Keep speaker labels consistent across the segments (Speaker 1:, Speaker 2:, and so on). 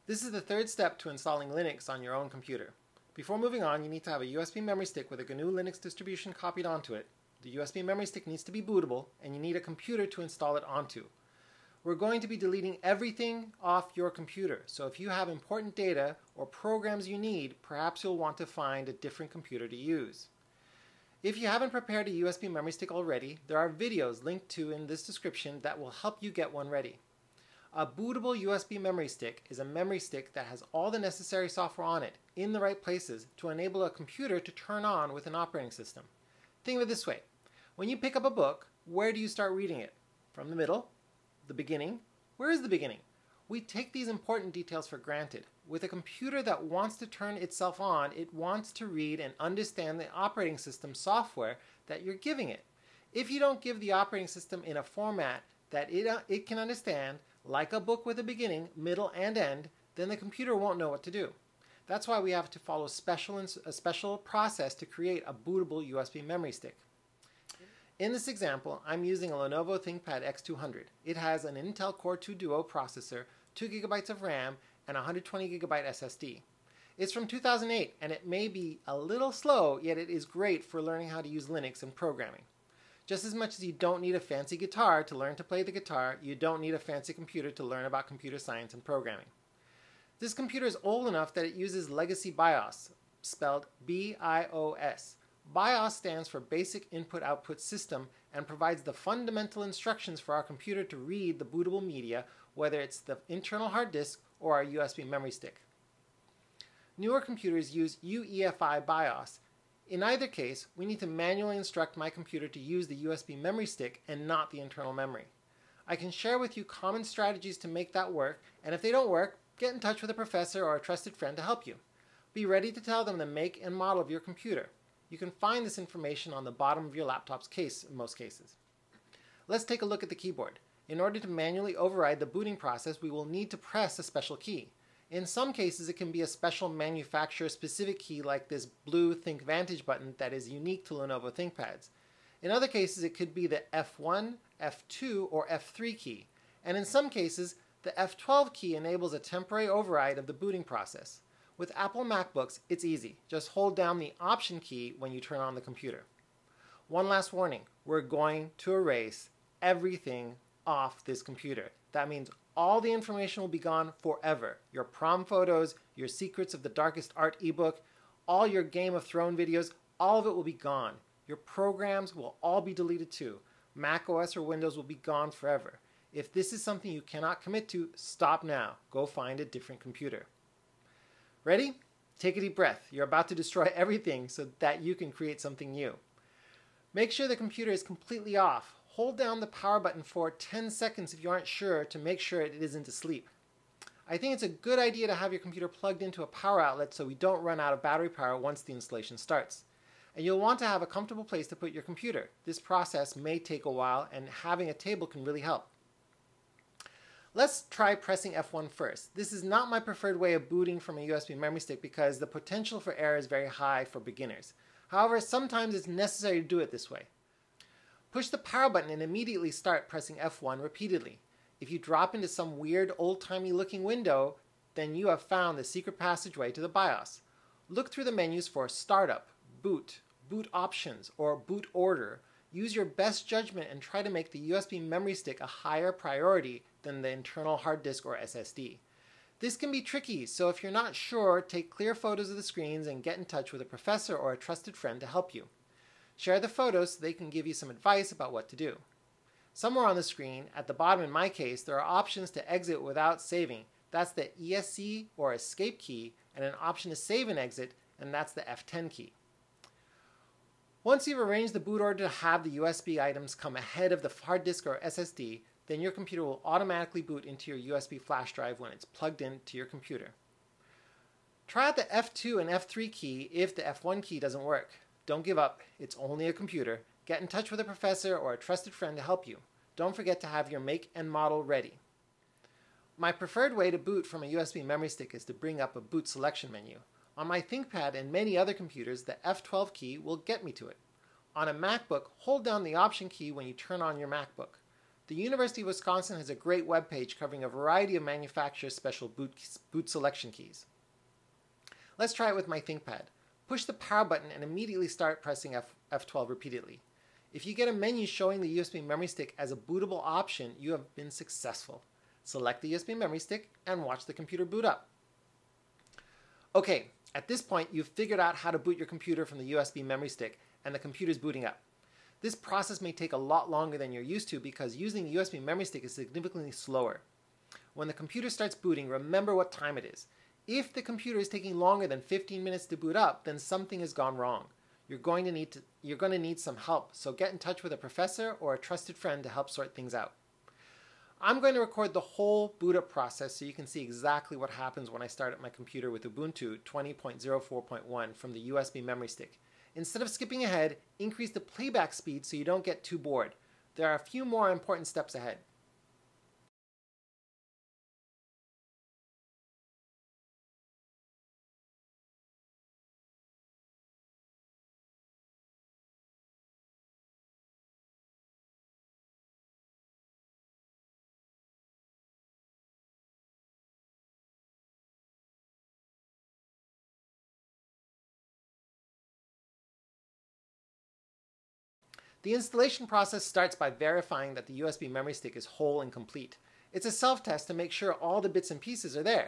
Speaker 1: This is the third step to installing Linux on your own computer. Before moving on, you need to have a USB memory stick with a GNU Linux distribution copied onto it. The USB memory stick needs to be bootable, and you need a computer to install it onto. We're going to be deleting everything off your computer, so if you have important data or programs you need, perhaps you'll want to find a different computer to use. If you haven't prepared a USB memory stick already, there are videos linked to in this description that will help you get one ready. A bootable USB memory stick is a memory stick that has all the necessary software on it in the right places to enable a computer to turn on with an operating system. Think of it this way. When you pick up a book, where do you start reading it? From the middle? The beginning? Where is the beginning? We take these important details for granted. With a computer that wants to turn itself on, it wants to read and understand the operating system software that you're giving it. If you don't give the operating system in a format that it can understand, like a book with a beginning, middle, and end, then the computer won't know what to do. That's why we have to follow a special process to create a bootable USB memory stick. In this example, I'm using a Lenovo ThinkPad X200. It has an Intel Core 2 Duo processor, 2 GB of RAM, and a 120 GB SSD. It's from 2008, and it may be a little slow, yet it is great for learning how to use Linux and programming. Just as much as you don't need a fancy guitar to learn to play the guitar, you don't need a fancy computer to learn about computer science and programming. This computer is old enough that it uses legacy BIOS, spelled BIOS. BIOS stands for Basic Input-Output System and provides the fundamental instructions for our computer to read the bootable media, whether it's the internal hard disk or our USB memory stick. Newer computers use UEFI BIOS. In either case, we need to manually instruct my computer to use the USB memory stick and not the internal memory. I can share with you common strategies to make that work, and if they don't work, get in touch with a professor or a trusted friend to help you. Be ready to tell them the make and model of your computer. You can find this information on the bottom of your laptop's case in most cases. Let's take a look at the keyboard. In order to manually override the booting process, we will need to press a special key. In some cases, it can be a special manufacturer-specific key like this blue ThinkVantage button that is unique to Lenovo ThinkPads. In other cases, it could be the F1, F2, or F3 key. And in some cases, the F12 key enables a temporary override of the booting process. With Apple MacBooks, it's easy. Just hold down the Option key when you turn on the computer. One last warning, we're going to erase everything off this computer. That means all the information will be gone forever. Your prom photos, your Secrets of the Darkest Art ebook, all your Game of Thrones videos, all of it will be gone. Your programs will all be deleted too. Mac OS or Windows will be gone forever. If this is something you cannot commit to, stop now. Go find a different computer. Ready? Take a deep breath. You're about to destroy everything so that you can create something new. Make sure the computer is completely off. Hold down the power button for 10 seconds if you aren't sure to make sure it isn't asleep. I think it's a good idea to have your computer plugged into a power outlet so we don't run out of battery power once the installation starts. And you'll want to have a comfortable place to put your computer. This process may take a while, and having a table can really help. Let's try pressing F1 first. This is not my preferred way of booting from a USB memory stick because the potential for error is very high for beginners. However, sometimes it's necessary to do it this way. Push the power button and immediately start pressing F1 repeatedly. If you drop into some weird old-timey looking window, then you have found the secret passageway to the BIOS. Look through the menus for Startup, Boot, Boot Options, or Boot Order. Use your best judgment and try to make the USB memory stick a higher priority than the internal hard disk or SSD. This can be tricky, so if you're not sure, take clear photos of the screens and get in touch with a professor or a trusted friend to help you. Share the photos so they can give you some advice about what to do. Somewhere on the screen, at the bottom in my case, there are options to exit without saving. That's the ESC or Escape key, and an option to save and exit, and that's the F10 key. Once you've arranged the boot order to have the USB items come ahead of the hard disk or SSD, then your computer will automatically boot into your USB flash drive when it's plugged into your computer. Try out the F2 and F3 key if the F1 key doesn't work. Don't give up, it's only a computer. Get in touch with a professor or a trusted friend to help you. Don't forget to have your make and model ready. My preferred way to boot from a USB memory stick is to bring up a boot selection menu. On my ThinkPad and many other computers, the F12 key will get me to it. On a MacBook, hold down the Option key when you turn on your MacBook. The University of Wisconsin has a great webpage covering a variety of manufacturers' special boot selection keys. Let's try it with my ThinkPad. Push the power button and immediately start pressing F12 repeatedly. If you get a menu showing the USB memory stick as a bootable option, you have been successful. Select the USB memory stick and watch the computer boot up. Okay, at this point you've figured out how to boot your computer from the USB memory stick and the computer's booting up. This process may take a lot longer than you're used to because using the USB memory stick is significantly slower. When the computer starts booting, remember what time it is. If the computer is taking longer than 15 minutes to boot up, then something has gone wrong. You're going to need some help, so get in touch with a professor or a trusted friend to help sort things out. I'm going to record the whole boot up process so you can see exactly what happens when I start up my computer with Ubuntu 20.04.1 from the USB memory stick. Instead of skipping ahead, increase the playback speed so you don't get too bored. There are a few more important steps ahead. The installation process starts by verifying that the USB memory stick is whole and complete. It's a self-test to make sure all the bits and pieces are there.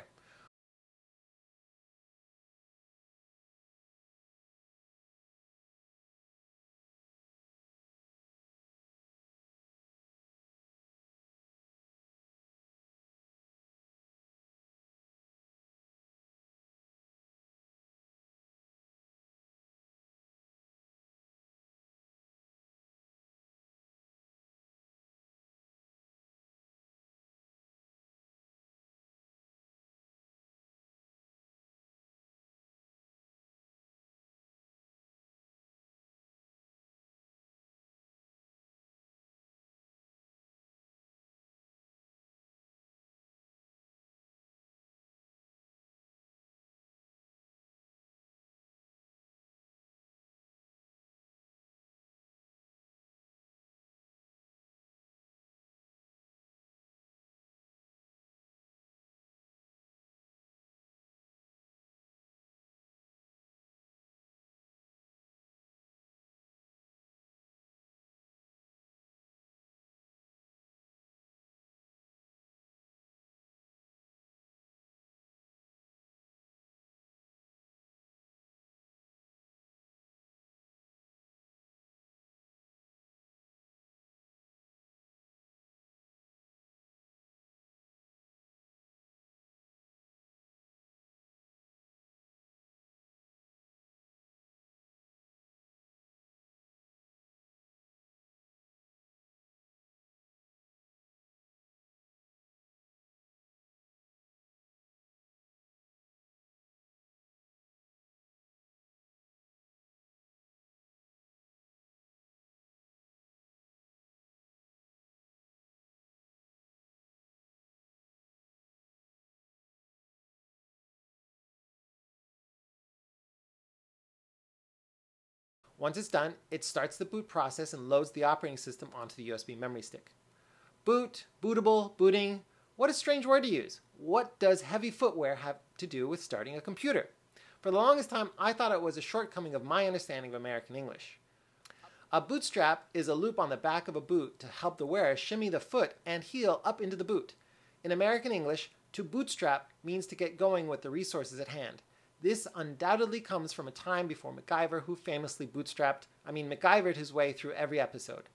Speaker 1: Once it's done, it starts the boot process and loads the operating system onto the USB memory stick. Boot, bootable, booting. What a strange word to use. What does heavy footwear have to do with starting a computer? For the longest time, I thought it was a shortcoming of my understanding of American English. A bootstrap is a loop on the back of a boot to help the wearer shimmy the foot and heel up into the boot. In American English, to bootstrap means to get going with the resources at hand. This undoubtedly comes from a time before MacGyver, who famously MacGyvered his way through every episode.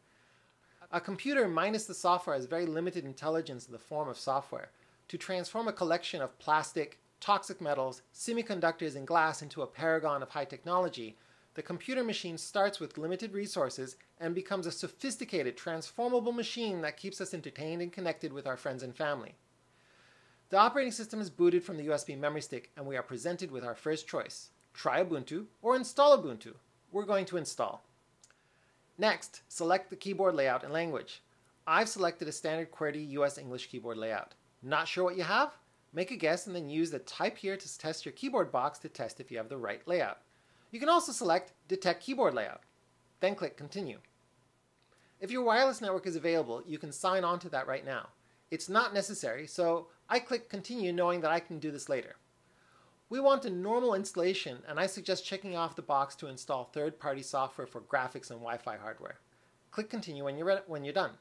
Speaker 1: A computer minus the software has very limited intelligence in the form of software. To transform a collection of plastic, toxic metals, semiconductors, and glass into a paragon of high technology, the computer machine starts with limited resources and becomes a sophisticated, transformable machine that keeps us entertained and connected with our friends and family. The operating system is booted from the USB memory stick, and we are presented with our first choice. Try Ubuntu or install Ubuntu. We're going to install. Next, select the keyboard layout and language. I've selected a standard QWERTY US English keyboard layout. Not sure what you have? Make a guess and then use the Type Here to test your keyboard box to test if you have the right layout. You can also select Detect Keyboard Layout. Then click Continue. If your wireless network is available, you can sign on to that right now. It's not necessary, so I click Continue knowing that I can do this later. We want a normal installation, and I suggest checking off the box to install third-party software for graphics and Wi-Fi hardware. Click Continue when you're done.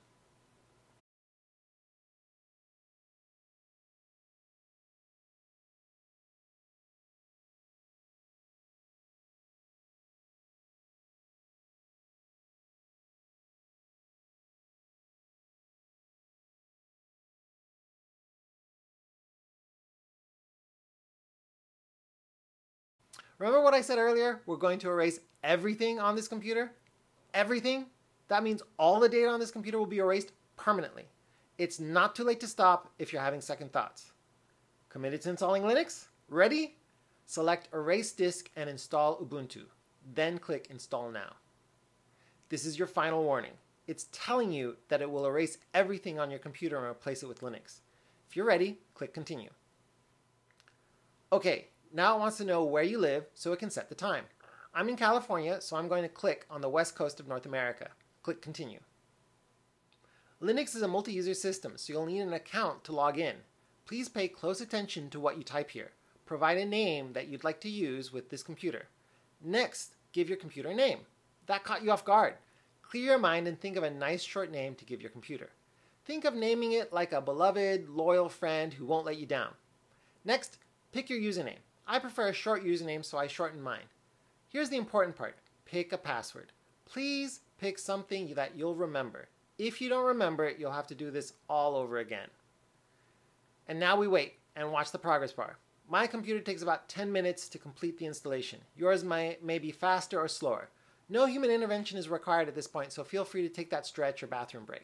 Speaker 1: Remember what I said earlier? We're going to erase everything on this computer? Everything? That means all the data on this computer will be erased permanently. It's not too late to stop if you're having second thoughts. Committed to installing Linux? Ready? Select Erase Disk and install Ubuntu. Then click Install Now. This is your final warning. It's telling you that it will erase everything on your computer and replace it with Linux. If you're ready, click Continue. Okay, now it wants to know where you live so it can set the time. I'm in California, so I'm going to click on the west coast of North America. Click Continue. Linux is a multi-user system, so you'll need an account to log in. Please pay close attention to what you type here. Provide a name that you'd like to use with this computer. Next, give your computer a name. That caught you off guard. Clear your mind and think of a nice short name to give your computer. Think of naming it like a beloved, loyal friend who won't let you down. Next, pick your username. I prefer a short username, so I shorten mine. Here's the important part. Pick a password. Please pick something that you'll remember. If you don't remember it, you'll have to do this all over again. And now we wait and watch the progress bar. My computer takes about 10 minutes to complete the installation. Yours may be faster or slower. No human intervention is required at this point, so feel free to take that stretch or bathroom break.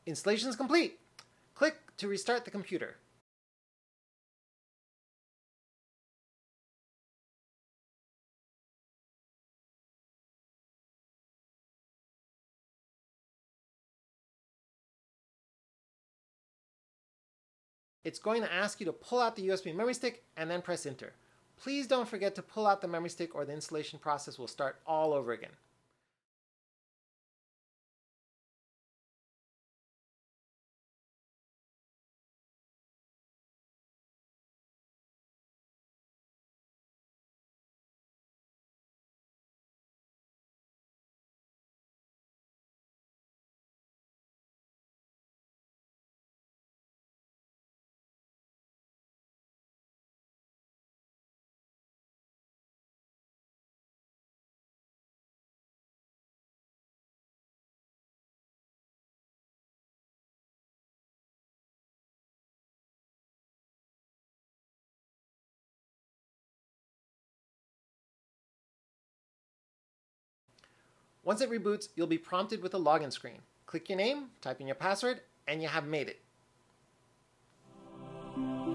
Speaker 1: Installation is complete. Click to restart the computer. It's going to ask you to pull out the USB memory stick and then press enter. Please don't forget to pull out the memory stick or the installation process will start all over again. Once it reboots, you'll be prompted with a login screen. Click your name, type in your password, and you have made it.